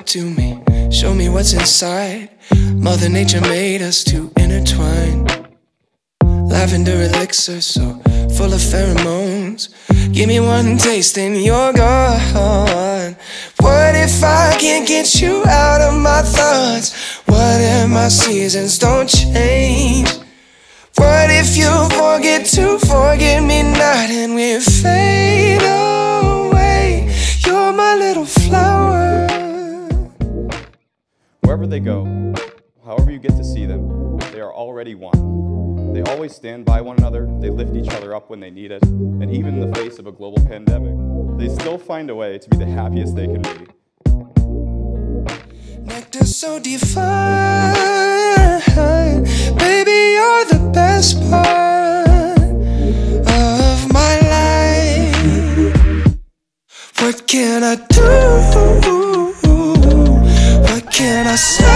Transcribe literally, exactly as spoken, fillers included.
to me, show me what's inside. Mother Nature made us to intertwine. Lavender elixir so full of pheromones. Give me one taste and you're gone. What if I can't get you out of my thoughts? What if my seasons don't change? What if you forget to forget me not and we fade away? You're my little flower. Wherever they go, however you get to see them, they are already one. They always stand by one another, they lift each other up when they need it, and even in the face of a global pandemic, they still find a way to be the happiest they can be. Nectar so divine, baby, you're the best part of my life. What can I do? What can I say?